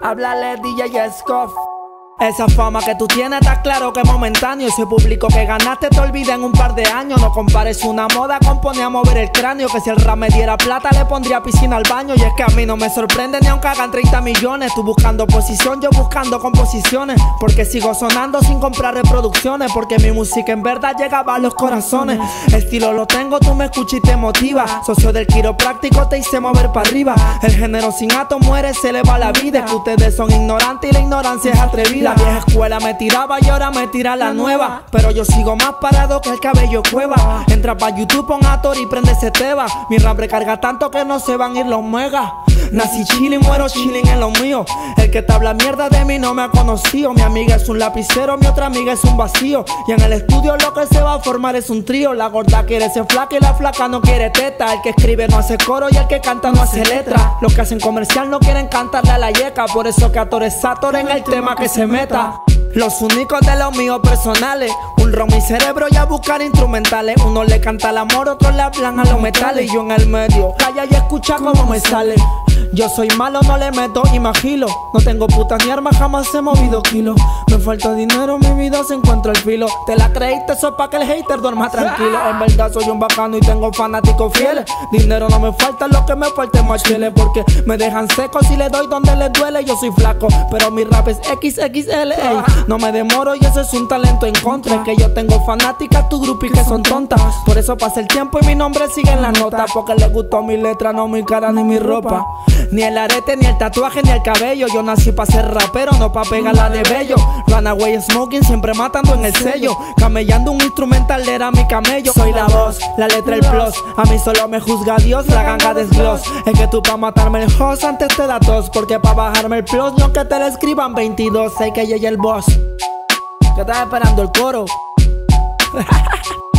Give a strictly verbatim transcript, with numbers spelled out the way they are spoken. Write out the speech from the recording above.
Háblale D J Scoff. Esa fama que tú tienes está claro que es momentáneo. Ese público que ganaste te olvida en un par de años. No compares una moda con poner a mover el cráneo. Que si el rap me diera plata le pondría piscina al baño. Y es que a mí no me sorprende ni aunque hagan treinta millones. Tú buscando posición, yo buscando composiciones. Porque sigo sonando sin comprar reproducciones. Porque mi música en verdad llegaba a los corazones. Estilo lo tengo, tú me escuchas y te motiva. Socio del quiropráctico te hice mover para arriba. El género sin ato muere, se le va la vida. Es que ustedes son ignorantes y la ignorancia es atrevida. La vieja escuela me tiraba y ahora me tira la nueva. Pero yo sigo más parado que el cabello cueva. Entra pa' YouTube, pon Ator y prende ese teba. Mi rap recarga tanto que no se van a ir los megas. Nací chilling, muero chilling en lo mío. El que te habla mierda de mí no me ha conocido. Mi amiga es un lapicero, mi otra amiga es un vacío. Y en el estudio lo que se va a formar es un trío. La gorda quiere ser flaca y la flaca no quiere teta. El que escribe no hace coro y el que canta no hace letra. Los que hacen comercial no quieren cantarle a la yeca. Por eso que Ator es Ator en el tema que se meta. Los únicos de los míos personales. Un ron mi cerebro y a buscar instrumentales. Uno le canta el amor, otro le hablan a los metales. Y yo en el medio, calla y escucha cómo me sale. Yo soy malo, no le meto y me agilo. No tengo puta ni armas, jamás he movido kilos. Me falta dinero, mi vida se encuentra al filo. Te la creíste, eso pa' que el hater duerma tranquilo. En verdad soy un bacano y tengo fanáticos fieles. Dinero no me falta, lo que me falta es más chile. Porque me dejan secos y le doy donde les duele. Yo soy flaco, pero mi rap es equis equis ele. Ey. No me demoro y eso es un talento en contra. Es que yo tengo fanáticas, tu groupies que son tontas. Por eso pasa el tiempo y mi nombre sigue en la nota. Porque les gustó mi letra, no mi cara ni mi ropa. Ni el arete, ni el tatuaje, ni el cabello. Yo nací pa' ser rapero, no pa' pegarla de bello. Runaway smoking, siempre matando en el sello. Camellando un instrumental era mi camello. Soy la voz, la letra el plus. A mí solo me juzga Dios, la ganga desgloss. Es que tú pa' matarme el host antes te da tos. Porque pa' bajarme el plus, no que te lo escriban veintidós. Sé que llegue el boss. Que estás esperando el coro.